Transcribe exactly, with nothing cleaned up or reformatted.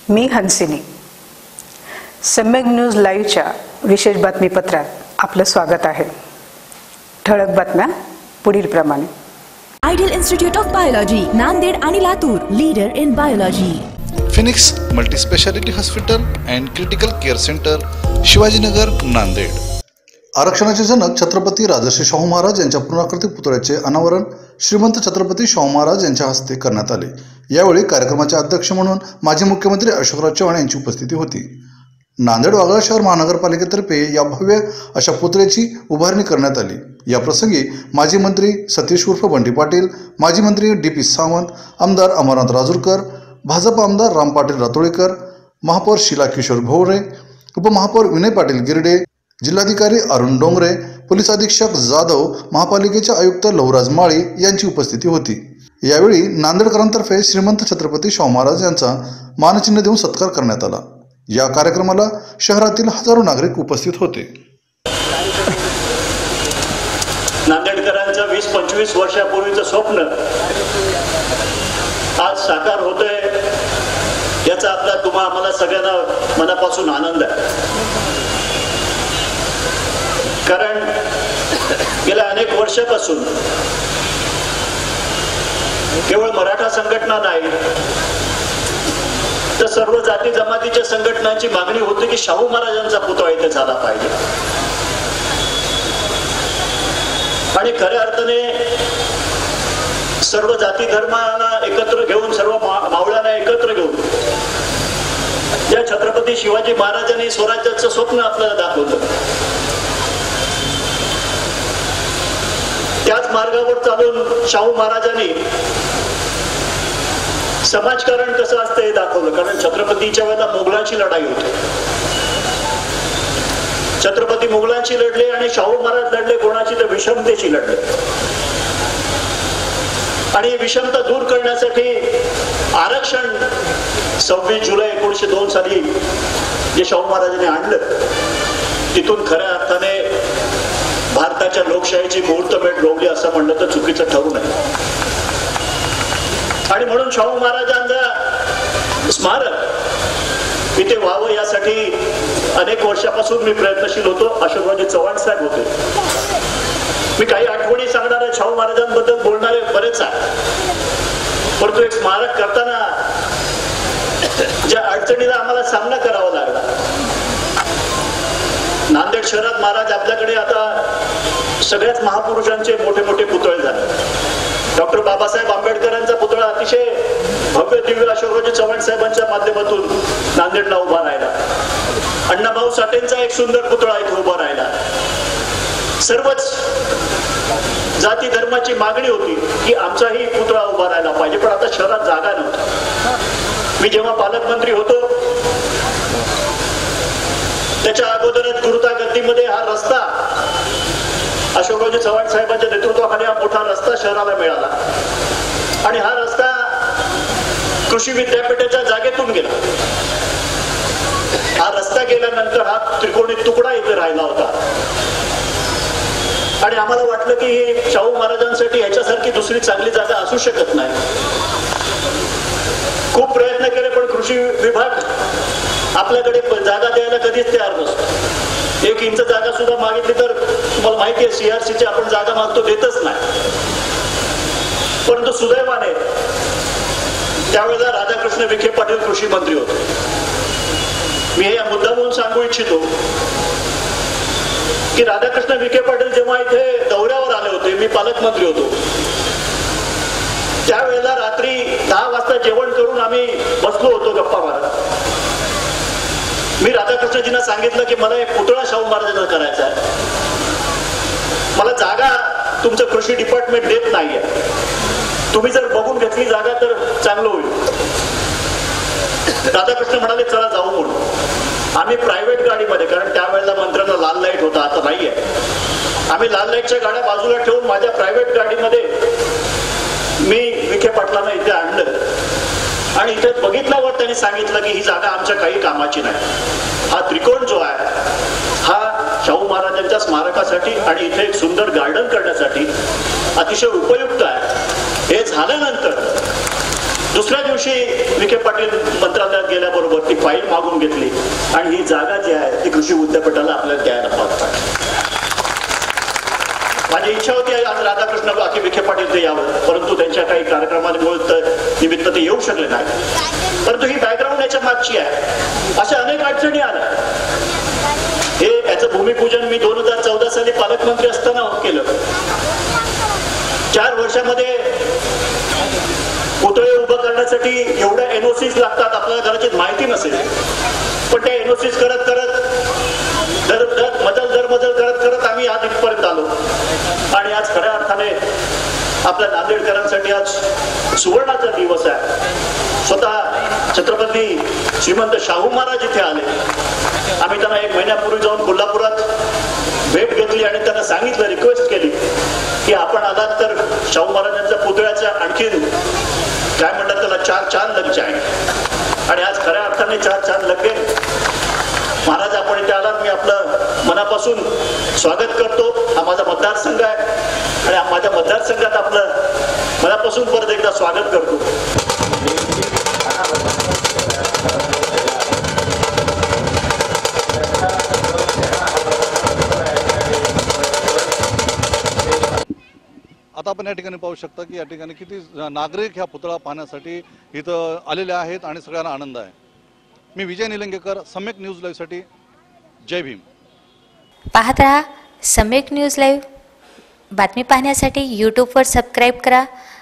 मी हंसिनी. सम्यक न्यूज लाईव्हच्या विशेष बातमीपत्रात आपलं स्वागत आहे. ठळक बातम्या पुढील प्रमाणे. Ideal institute of biology Nanded आणि Latur, leader in biology. Phoenix multi speciality hospital and critical care centre, Shivajinagar, Nanded. आरक्षणाचे जनक छत्रपती राजर्षी शाहू महाराज यांच्या पूर्णाकृती पुतळ्याचे अनावरण श्रीमंत छत्रपती शाहू महाराज यांच्या हस्ते करण्यात आले. यावेळी कार्यक्रमाचे अध्यक्ष म्हणून माजी मुख्यमंत्री अशोकराव चव्हाण यांची उपस्थिती होती. नांदेड वाघाळा शहर महानगरपालिकेतर्फे या भव्य अशा पुतळ्याची उभारणी करण्यात आली. या प्रसंगी माजी मंत्री सतीश उर्फ बंटी पाटील, माजी मंत्री डी पी सावंत, आमदार अमरनाथ राजूरकर, भाजप आमदार राम पाटील रातोळीकर, महापौर शीला किशोर भोवरे, उपमहापौर विनय पाटील गिरडे, जिल्हाधिकारी अरुण डोंगरे, पोलीस अधीक्षक जाधव, महापालिकेचे आयुक्त लवराज माळी यांची उपस्थिती होती. यावेळी नांदेडकरांतर्फे श्रीमंत छत्रपती शाहू महाराज यांचा मानचिन्ह देऊन सत्कार करण्यात आला. या कार्यक्रमाला शहरातील हजारो नागरिक उपस्थित होते. नांदेडकरांचं वीस पंचवीस वर्षापूर्वीचं स्वप्न आज साकार होतंय, याचा आपला तुम्हा आम्हाला सगळ्यांना मनापासून आनंद आहे. कारण गेल्या अनेक वर्षापासून केवळ मराठा संघटना नाही तर सर्व जाती जमातीच्या संघटनांची मागणी होती की शाहू महाराजांचा पुतळा इथे झाला पाहिजे. आणि खऱ्या अर्थाने सर्व जाती धर्मांना एकत्र घेऊन, सर्व मावळ्यांना एकत्र घेऊन ज्या छत्रपती शिवाजी महाराजांनी स्वराज्याचं स्वप्न आपल्याला दाखवलं, त्याच मार्गावर चालून शाहू महाराजांनी समाजकारण कसं असतं हे दाखवलं. कारण छत्रपतीच्या वेळेला मोगलांची लढाई होती. छत्रपती मोगलांची लढले आणि शाहू महाराज लढले कोणाची, तर विषमतेची लढले. आणि विषमता दूर करण्यासाठी आरक्षण सव्वीस जुलै एकोणीशे दोन साली जे शाहू महाराजांनी आणलं, तिथून खऱ्या अर्थाने भारताच्या लोकशाहीची मुहूर्तमेढ रोवली असं म्हणलं तर चुकीचं ठरू नये. आणि म्हणून शाहू महाराजांचा स्मारक इथे व्हावं यासाठी अनेक वर्षापासून मी प्रयत्नशील होतो. अशोकरावजी चव्हाण साहेब होते. मी काही आठवणी सांगणार आहे, शाहू महाराजांबद्दल बोलणारे बरेच आहे, परंतु एक स्मारक करताना ज्या अडचणीला आम्हाला सामना करावा लागला. नांदेड शहरात महाराज आपल्याकडे आता सगळ्याच महापुरुषांचे मोठे मोठे पुतळे झाले. डॉक्टर बाबासाहेब आंबेडकरांचा पुतळा अतिशय भव्य दिव्य अशोकरावजी चव्हाण साहेबांच्या माध्यमातून नांदेडला उभा राहिला. अण्णाभाऊ साठेंचा एक सुंदर पुतळा इथे उभा राहिला. सर्वच जाती धर्माची मागणी होती की आमचाही पुतळा उभा राहिला पाहिजे, पण आता शहरात जागा नव्हती. मी जेव्हा पालकमंत्री होतो त्याच्या अगोदरच गुरुता गद्दीमध्ये हा रस्ता अशोकरावजी चव्हाण साहेबांच्या नेतृत्वाखाली हा मोठा रस्ता शहराला मिळाला. आणि हा रस्ता कृषी विद्यापीठाच्या जागेतून गेला. हा रस्ता गेल्यानंतर हा त्रिकोणी तुकडा इथे राहिला होता. आणि आम्हाला वाटलं की शाहू महाराजांसाठी याच्यासारखी दुसरी चांगली जागा असू शकत नाही. खूप प्रयत्न केले, पण कृषी विभाग आपल्याकडे जागा द्यायला कधीच तयार नसतो. एक इंच जागा सुद्धा मागितली तर तुम्हाला माहिती आहे सीआरसीची आपण जागा मागतो, देतच नाही. परंतु सुदैवाने त्यावेळेला राधाकृष्ण विखे पाटील कृषी मंत्री होते. मी हे मुद्दा म्हणून सांगू इच्छितो की राधाकृष्ण विखे पाटील जेव्हा इथे दौऱ्यावर आले होते, मी पालकमंत्री होतो, त्यावेळेला रात्री दहा वाजता जेवण करून आम्ही बसलो होतो गप्पा मारत. मी राधाकृष्णजींना सांगितलं की मला एक पुतळा शाहू महाराजांना करायचा आहे, मला जागा तुमचं कृषी डिपार्टमेंट देत नाहीये, तुम्ही जर बघून घेतली जागा तर चांगलं होईल. राधाकृष्ण म्हणाले चला जाऊ म्हणून. आम्ही प्रायव्हेट गाडीमध्ये, कारण त्यावेळेला मंत्र्यांना लाल लाईट होता, आता नाहीये, आम्ही लाल लाईटच्या गाड्या बाजूला ठेवून माझ्या प्रायव्हेट गाडीमध्ये मी विखे पाटलांना इथे आणलं. आणि इथे बघितल्यावर त्यांनी सांगितलं की ही जागा आमच्या काही कामाची नाही. हा त्रिकोण जो आहे हा शाहू महाराजांच्या स्मारकासाठी आणि इथे एक सुंदर गार्डन करण्यासाठी अतिशय उपयुक्त आहे. हे झाल्यानंतर दुसऱ्या दिवशी विखे पाटील मंत्रालयात गेल्याबरोबर ती फाईल मागून घेतली आणि ही जागा जी आहे ती कृषी विद्यापीठाला आपल्याला द्यायला पाहतात. माझी इच्छा होती आज राधाकृष्ण बाकी विखे पाटील ते यावं, परंतु त्यांच्या काही कार्यक्रमांमुळे निमित्त ते येऊ शकले नाही. परंतु ही बॅकग्राऊंड याच्या मागची आहे. अशा अनेक अडचणी आल्या. हे याचं भूमिपूजन मी दोन हजार चौदा साली पालकमंत्री असताना केलं. चार वर्षामध्ये पुतळे उभं करण्यासाठी एवढ्या एनओसीज लागतात आपल्याला कदाचित माहिती नसेल, पण त्या एनओसीज करत करत दर दर मजल दर मजल करत करत आम्ही आज इथपर्यंत आलो. आणि आज खऱ्या अर्थाने आपल्या नांदेडकरांसाठी आज सुवर्णाचा दिवस आहे. स्वतः छत्रपती श्रीमंत शाहू महाराज इथे आले. आम्ही त्यांना एक महिन्यापूर्वी जाऊन कोल्हापुरात भेट घेतली आणि त्यांना सांगितलं, रिक्वेस्ट केली की आपण आलात तर शाहू महाराजांच्या पुतळ्याच्या आणखीन काय म्हणतात त्याला चार चांद लग जाए. आणि आज खऱ्या अर्थाने चार चांद लग गए. महाराज आपण इथे आलात, मी आपलं मनापासून स्वागत करतो. हा माझा मतदारसंघ आहे आणि माझ्या मतदारसंघात आपलं मनापासून परत एकदा स्वागत करतो. आता आपण या ठिकाणी पाहू शकता की या ठिकाणी किती नागरिक ह्या पुतळा पाहण्यासाठी इथं आलेले आहेत आणि सगळ्यांना आनंद आहे. मी विजय निलंगेकर, सम्यक न्यूज लाईव्हसाठी. जय भीम. पाहत रहा सम्यक न्यूज लाईव्ह. बातमी पाहण्यासाठी यूट्यूबवर सबस्क्राईब करा